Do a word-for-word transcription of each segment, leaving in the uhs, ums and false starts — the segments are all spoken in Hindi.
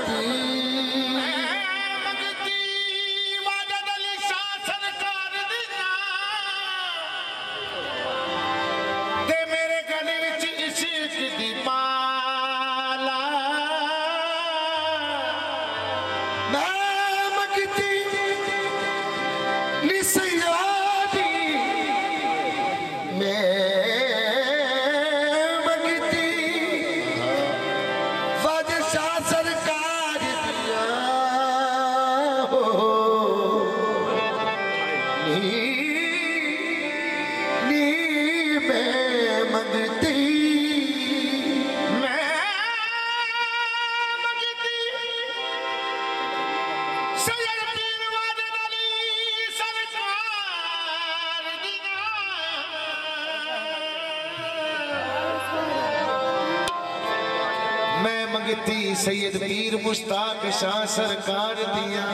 सैयद पीर मुश्ताक शाह सरकार दिया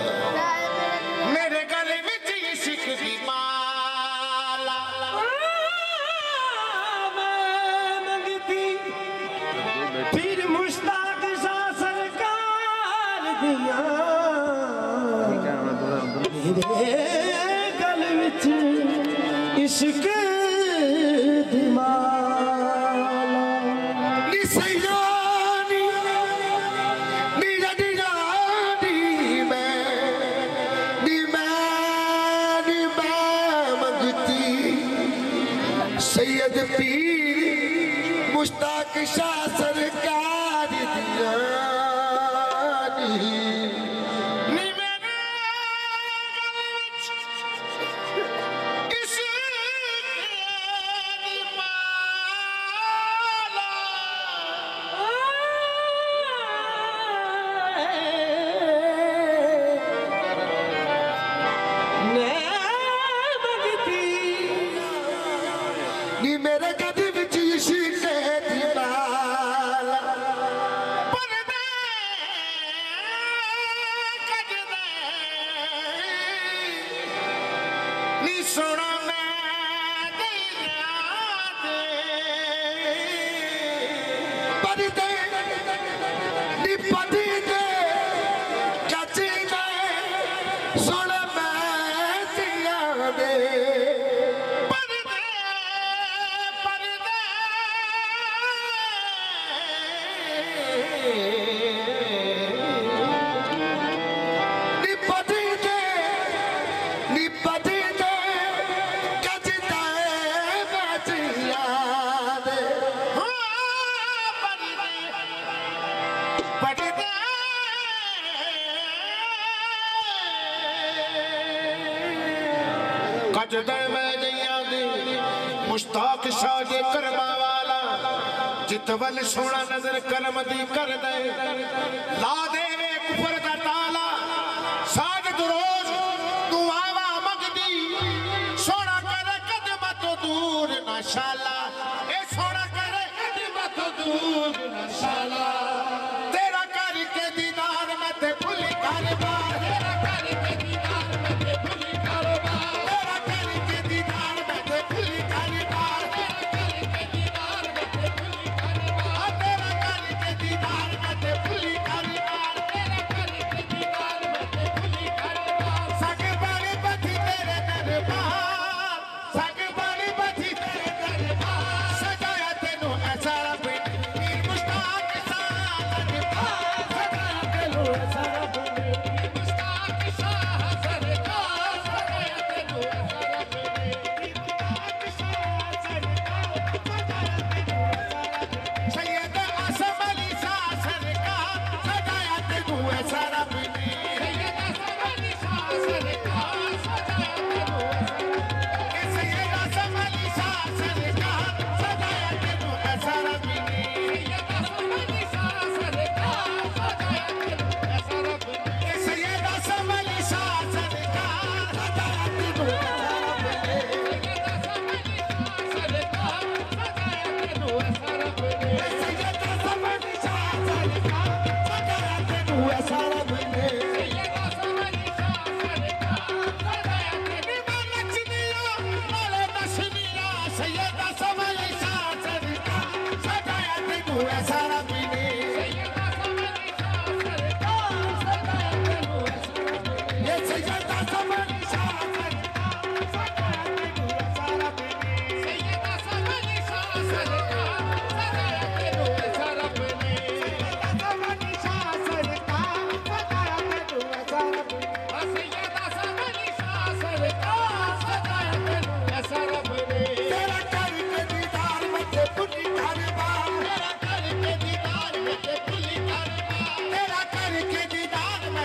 मेरे गले विच इश्क दी माला मैं मंगती पीर मुश्ताक शाह सरकार दिया मेरे गले विच इश्क दी माला नी सैयद सैयद पीर मुश्ताक शाह सरकार दिया मेरे गद विच इश्क दी माला परदे कजदे नी सोना मैं दिया दे परदे नी पदी दे कची दे सोना मैं दिया दे कजदे मैं जइया दे मुश्ताक शाह दे करमा वाला जितवल सोना नजर करम दी कर दे ला देवे कुफर दा ताला साद दुरोज तू आवा मगदी सोना करे कदम तो दूर ना शाला ए सोना करे कदम तो दूर ना शाला तेरा करके दीदार में ते भूल कर बार तेरा करके दीदार में ते भूल कर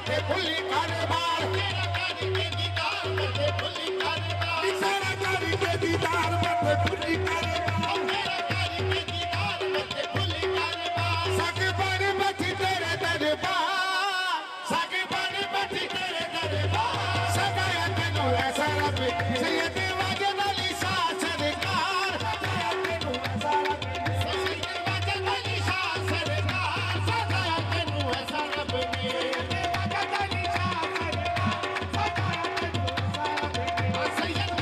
मथे फुली कारबार तेरा कारी के दीदार मथे फुली कारबार तेरा कारी के दीदार मथे फुली कारबार तेरा कारी के दीदार मथे फुली कारबार सगे बन मथी तेरे दरबार सगे बन मथी तेरे दरबार सगाया तेनू ऐसा रब सैयद वाजद अली शाह सरकार सगाया तेनू ऐसा रब सैयद वाजद अली शाह सरकार सगाया तेनू ऐसा रब ने वाजद अली शाह सरकार सगाया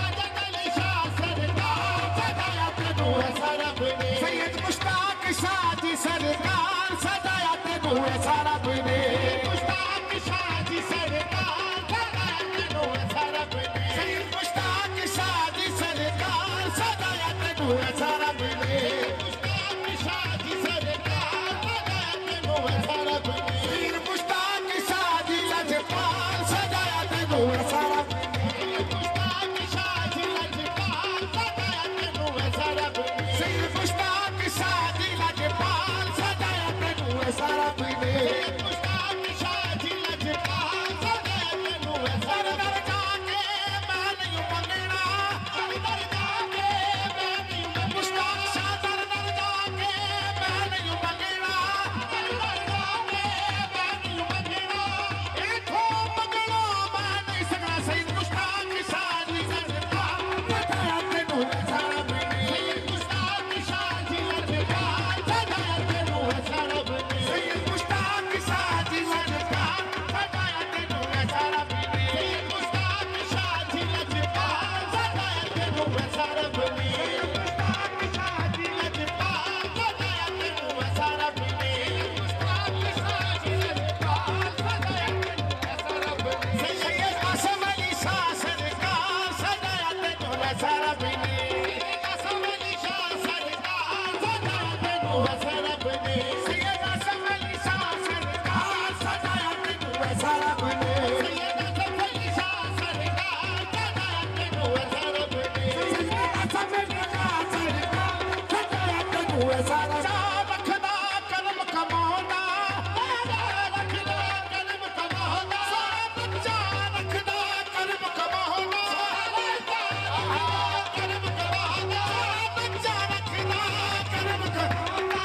तेनू ऐसा रब ने सैयद मुश्ताक शाह जी सरकार सगाया तेनू ऐसा रब ने मुश्ताक शाह जी सरकार सगाया तेनू ऐसा रब ने सैयद मुश्ताक शाह जी सरकार सगाया तेनू ऐसा रब ने मुश्ताक शाह जी सरकार सगाया तेनू ऐसा रब ने सैयद मुश्ताक शाह जी लजपाल सगाया तेनू ऐसा रब ने मुश्ताक शाह जी लजपाल सगाया तेनू ऐसा रब ने सैयद मुश्ताक शाह जी लजपाल सगाया तेनू ऐसा रब ने मुश्ताक शाह जी लजपाल सगाया तेनू ऐसा रब ने जाके मैं नहीं मंगना दर जाके मैं नहीं मुश्ताक शाह दर दर जाके मैं नहीं मंगना दर दर जाके मैं नहीं मंगना इथों मंगना मैं नहीं सकना सैयद मुश्ताक शाह जी सरकार सगाया तेनू ऐसा रब ने सैयद मुश्ताक शाह जी लजपाल सगाया तेनू ऐसा रब ने सैयद मुश्ताक शाह जी लजपाल सगाया तेनू ऐसा रब ने सैयद मुश्ताक शाह जी लजपाल सगाया तेनू ऐसा रब ने मुश्ताक शाह जी लजपाल सगाया तेनू ऐसा रब ने मुश्ताक शाह जी लजपाल सगाया तेनू ऐसा रब ने सैयद आसम अली शाह सरकार सगाया तेनू ऐसा रब ने आसम अली शाह सरकार सगाया तेनू ऐसा रब ने सैयद आसम अली शाह सरकार सगाया तेनू ऐसा रब ने सैयद आसम अली शाह सरकार सगाया तेनू ऐसा रब ने सैयद आसम अली शाह सरकार सगाया तेनू ऐसा रब ने रखदा कलम कमाना रखदा कलम कमाना बच्चा रखदा कलम कमाना कलम कमाना बच्चा रखदा कलम कमाना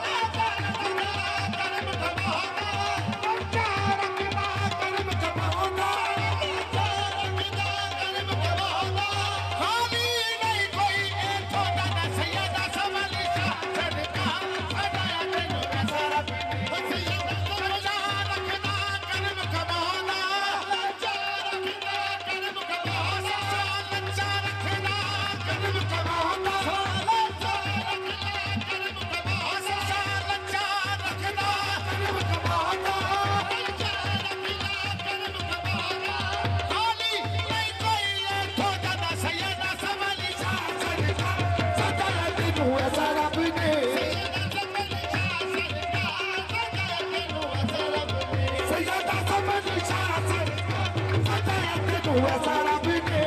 कलम कमाना बच्चा रखदा कलम कमाना बच्चा रखदा कलम कमाना खाली नहीं कोई इथों दा सैयद आसम अली शाह सरकार सगाया तेनू ऐसा रब ने सैयद बच्चा रखदा कलम कमाना बच्चा रखदा कलम कमाना बच्चा रखदा कलम कमाना बच्चा रखदा कलम कमाना बच्चा रखदा कलम कमाना बच्चा रखदा कलम कमाना खाली नहीं कोई इथों दा सैयद आसम अली शाह सरकार सगाया तेनू ऐसा रब ने सैयद आसम अली शाह सरकार सगाया तेनू ऐसा रब ने सैयद आसम अली शाह सरकार सगाया तेनू ऐसा रब ने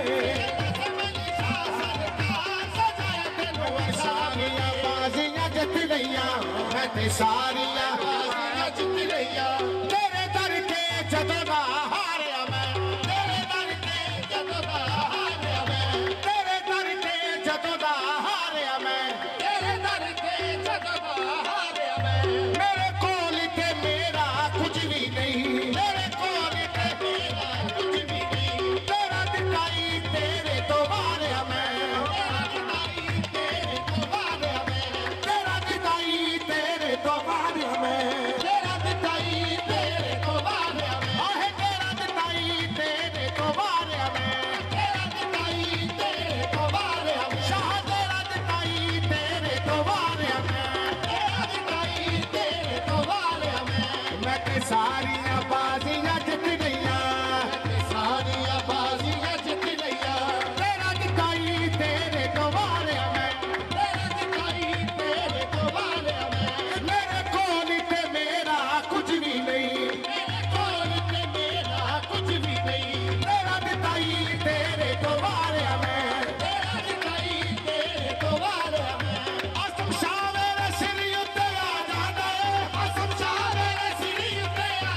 सारियां बाजियां जित लईयां मैं ते सारियां बाजियां जित लईयां तेरे दर के जदों दा हारिया मैं तेरे दर के जदों दा हारिया मैं तेरे दर के जदों दा हारिया मैं तेरे दर के जदों दा हारिया मैं मेरे कोल ते मेरा कुछ भी नहीं मेरे कोल ते मेरा कुछ भी नहीं तेरा दिखाई तेरे तो वारिया मैं तेरा दिखाई तेरे तो वारिया मैं तेरा दिखाई तेरे तो वारिया मैं तेरा दिखाई तेरे तो वारिया मैं आहे तेरा दिखाई तेरे तो वारिया मैं तेरा दिखाई तेरे तो वारिया मैं शाह तेरा दिखाई तेरे तो वारिया मैं तेरा दिखाई तेरे तो वारिया मैं मैं ते सारियां बाजियां जित गईयां मैं ते सारियां बाजियां जित गईयां तेरा दिखाई तेरे तो वारिया मैं तेरा दिखाई तेरे तो वारिया मैं मेरे कोल ते मेरा कुछ भी नहीं मेरे कोल ते मेरा कुछ भी नहीं तेरा दिखाई तेरे तो वारिया मैं तेरा दिखाई तेरे तो वारिया मैं आसम शाह मेरे सिर उत्ते आ जांदा है आसम शाह मेरे सिर उत्ते आ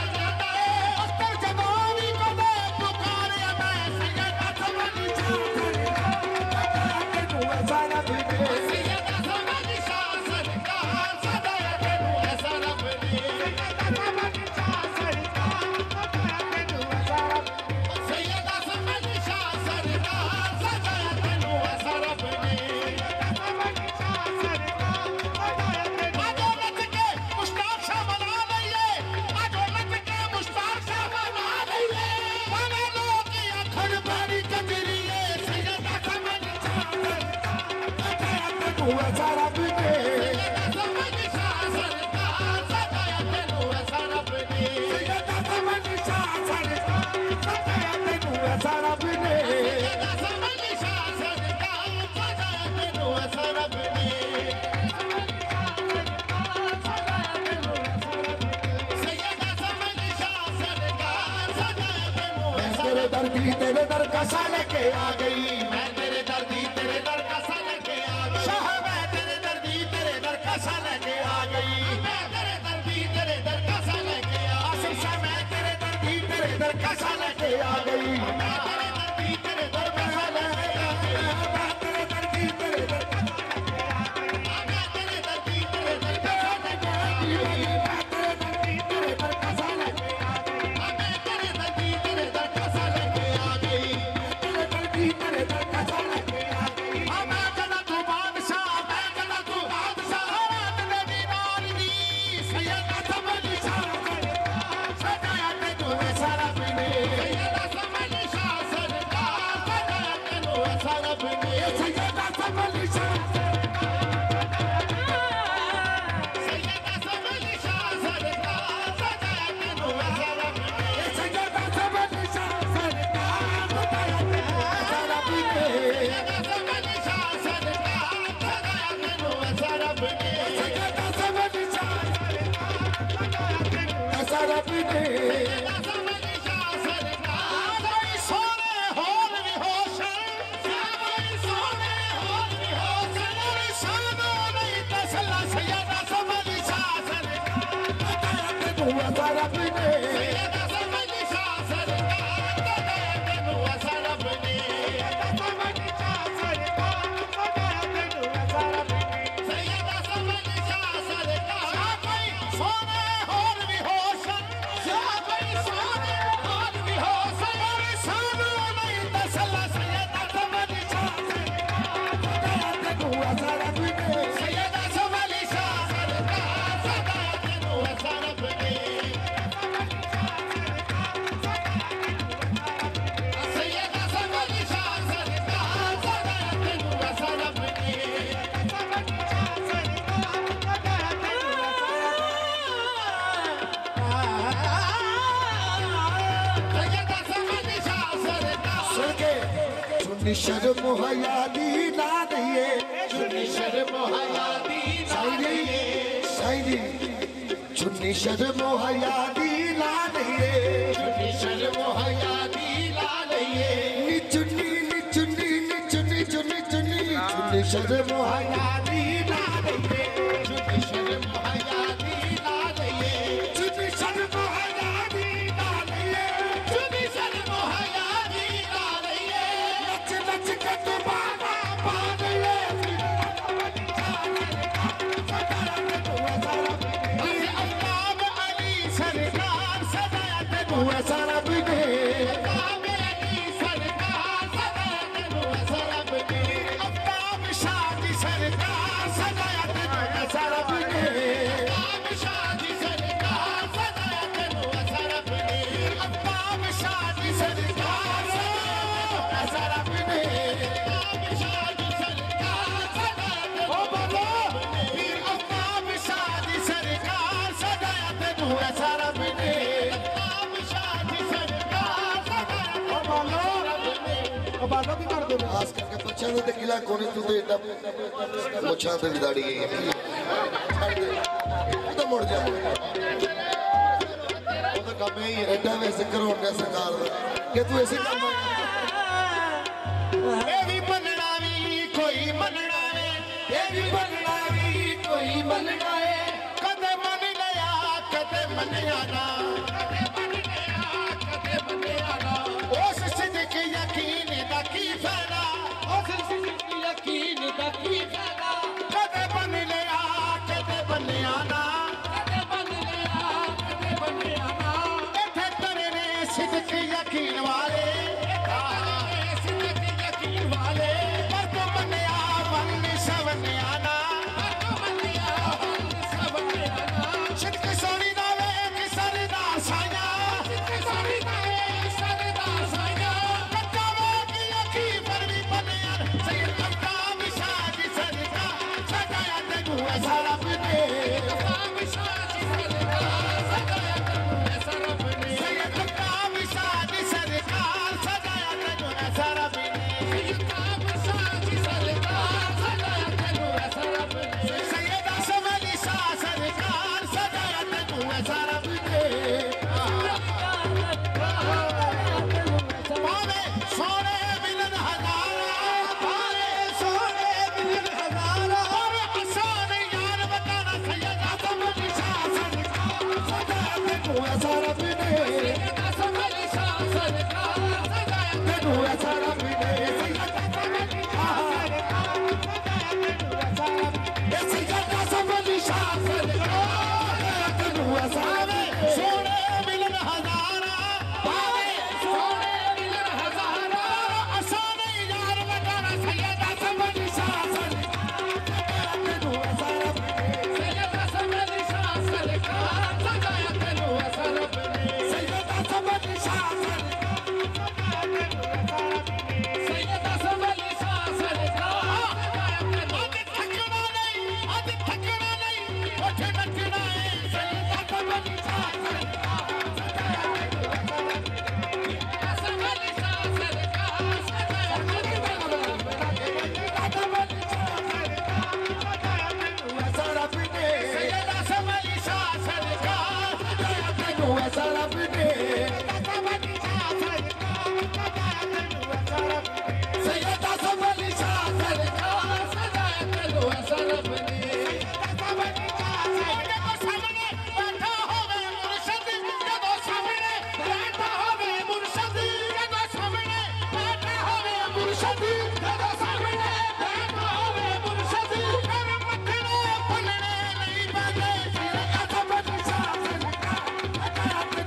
तेरे दर का सा लेके आ गई मैं तेरे दर्दी तेरे दर का सा लेके आ गई शाह मैं तेरे दर्दी तेरे दर का सा लेके आ गई मैं तेरे दर्दी तेरे दर का सा लेके आ आसिफ शाह मैं तेरे दर्दी तेरे दर का सा लेके आ गई मैं तेरे दर्दी तेरे दर का सा लेके आ गई मैं तेरे दर्दी तेरे दर का सा लेके आ गई मैं तेरे दर्दी तेरे दर का सा लेके आ गई मैं तेरे दर्दी तेरे दर का सा लेके आ गई मैं तेरे दर्दी तेरे दर का सा लेके आ गई तेरे दर्दी तेरे दर का सा लेके आ गई मैं कदा तू बादशाह मैं कदा तू बादशाह रात ने दीदार दी सैयदा समझ शाह सजाया तेनू ऐसा रब ने सैयदा समझ शाह सरकार सजाया तेनू ऐसा रब ने सैयदा समझ शाह सैयदा समझ शाह सरकार सजाया तेनू ऐसा रब ने सैयदा समझ शाह सरकार सजाया तेनू ऐसा रब ने सैयदा समझ शाह सरकार सजाया तेनू ऐसा रब ने सैयदा समझ शाह सरकार सजाया तेनू ऐसा रब ने सैयदा समझ शाह सरकार कोई सोने होल भी होशन कोई सोने होल भी होशन कोई शानो नहीं तसल्ला सैयदा समझ शाह सरकार सजाया तेनू ऐसा रब ने सैयदा समझ शाह सरकार सजाया तेनू ऐसा रब ने सैयदा समझ शाह सरकार सजाया तेनू ऐसा रब ने सैयदा समझ शाह सरकार कोई सोने होल भी होशन कोई सोने होल भी होशन कोई शानो नहीं तसल्ला सैयदा समझ शाह सरकार सजाया तेनू ऐसा रब ने सैयदा समझ शाह सरकार सजाया तेनू ऐसा रब ने सैयदा समझ शाह सरकार सजाया तेनू ऐसा रब ने सैयदा समझ शाह सरकार सुन के चुन्नी शर्म हया दी ना दइए चुन्नी शर्म हया दी ना दइए साईं चुन्नी शर्म हया दी ना दइए चुन्नी शर्म हया दी ना दइए नी चुन्नी नी चुन्नी नी चुन्नी चुन्नी चुन्नी चुन्नी शर्म हया दी ना दइए चुन्नी शर्म हया दी ना दइए चुन्नी शर्म हया दी ना दइए चुन्नी शर्म हया दी ना दइए नच नच के तू बाबा पा दइए अफ्ताब अली सरकार सजाया तेनू ऐसा रब ने अफ्ताब अली सरकार सजाया तेनू ऐसा रब ने अफ्ताब शाह जी सरकार सजाया तेनू ऐसा रब ने अफ्ताब शाह जी सरकार सजाया तेनू ऐसा रब ने अफ्ताब शाह जी सरकार सजाया तेनू ऐसा रब ने अफ्ताब शाह जी सरकार सजाया तेनू ओ बोलो फिर अफ्ताब शाह जी सरकार सजाया तेनू ऐसा रब ने अफ्ताब शाह जी सरकार सजाया ओ बोलो रब ने ओ बाबा की कर दो खास करके बच्चों ने ते किला कोने तू ते एडा मुछां ते विदाड़ी गई है छड़ दे तू तो मुड़ जा वो तो काम ही है एडा वैसे करोड़ ने सरकार के तू ऐसे काम ए भी बनना भी कोई मनना है ए भी बनना भी कोई मनना है कदे मन लिया कदे मनिया ना कदे मन लिया कदे मनिया ना उस सिद्दीक यकीन दा की फायदा उस सिद्दीक यकीन दा की फायदा कदे मन लिया कदे मनिया ना कदे मन लिया कदे मनिया ना इथे करे ने सिद्दीक यकीन वाले सिद्दीक यकीन वाले पर तो मनिया मन सवनिया ना पर तो मनिया मन सवनिया ना सिद्दीक सोनी दा वे सरदार साईं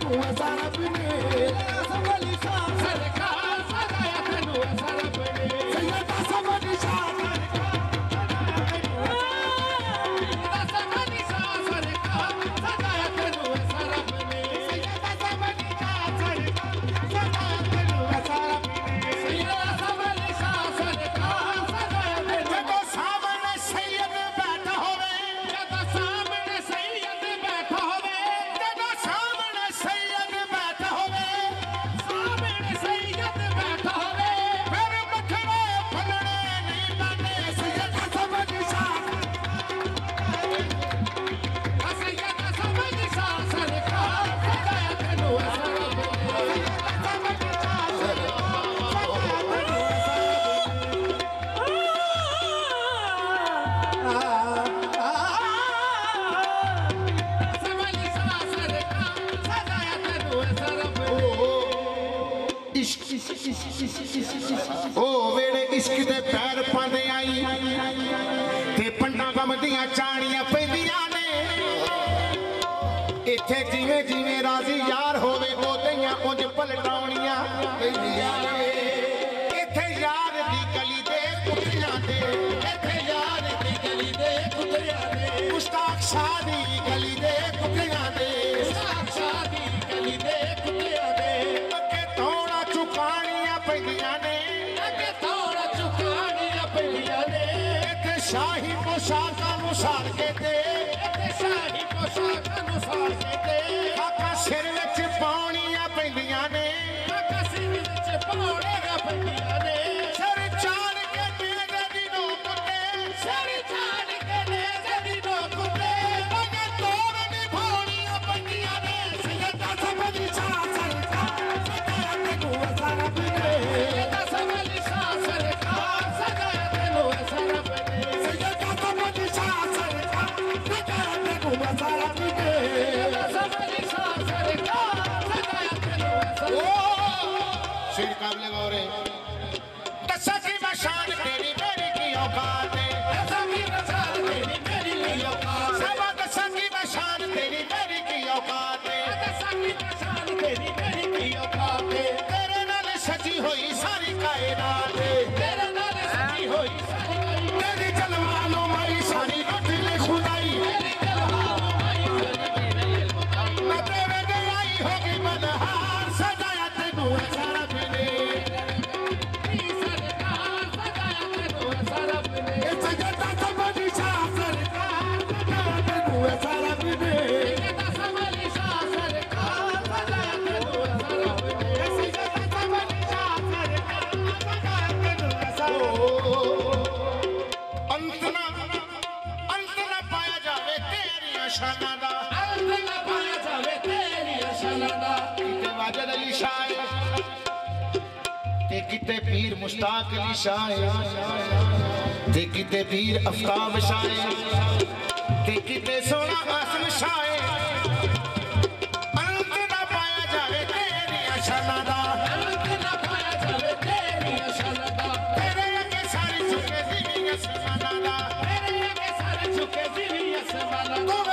चाणियां पैंदियां ने इत्थे जिवें जिवें राजी यार होवे ओदियां उंज पलटाउणियां पैंदियां ने इत्थे यार दी गली दे कुत्तियां दे इत्थे यार दी गली दे कुत्तियां दे मुश्ताक शाह दी गली दे कुत्तियां दे मुश्ताक शाह दी गली दे कुत्तियां दे अगे थोड़ा चुकाणियां पैंदियां ने अगे थोड़ा चुकाणियां पैंदियां ने इत्थे शाही पोशाक सार के दे शाही पोशाक अनुसार के दे काका सिर विच पाउणियां पैंदियां ने काका सिर विच पाउणियां पैंदियां ने सिर चाड़ के नेज़े दी नोक ते सिर चाड़ के नेज़े दी नोक ते अगे तोड़ निभाउणियां पैंदियां ने सैयदा समझी शाह सरकार सगाया तेनू ऐसा रब ने सैयदा समझी शाह सरकार सगाया तेनू ऐसा रब ने सैयदा समझी शाह शेर काबले गौरे दसा की मशान तेरी मेरी की औकात है दसा की मशान तेरी मेरी की औकात सबा दसा की मशान तेरी मेरी की औकात है दसा की मशान तेरी मेरी की औकात है तेरे नाल सजी हुई सारी कायनात है तेरे नाल सजी हुई सारी कायनात तेरी जलवानो मारी सारी रटले खुदाई तेरी जलवानो मारी मैं तेरे दे आई होगी बदहार सजाया तेनू ऐसा रब ने सरकार सजाया तेनू ऐसा रब ने सजदा समझी शाह सरकार सजाया तेनू ऐसा रब ने सजदा समझी शाह सरकार सजाया तेनू ऐसा रब ने सजदा समझी शाह सरकार सजाया तेनू ऐसा अंत ना अंत ना पाया जावे तेरी शाना दा अंत ना पाया जावे तेरी शाना दा किते वाजिद अली शाह ते किते पीर मुश्ताक अली शाह ते किते पीर अफ्ताब शाह ते किते सोना आसम शाह अंत ना पाया जावे तेरी शाना दा अंत ना पाया जावे तेरी शाना दा तेरे अगे सारी झुके ज़मीन आसमान दा तेरे अगे सारी झुके ज़मीन आसमान दा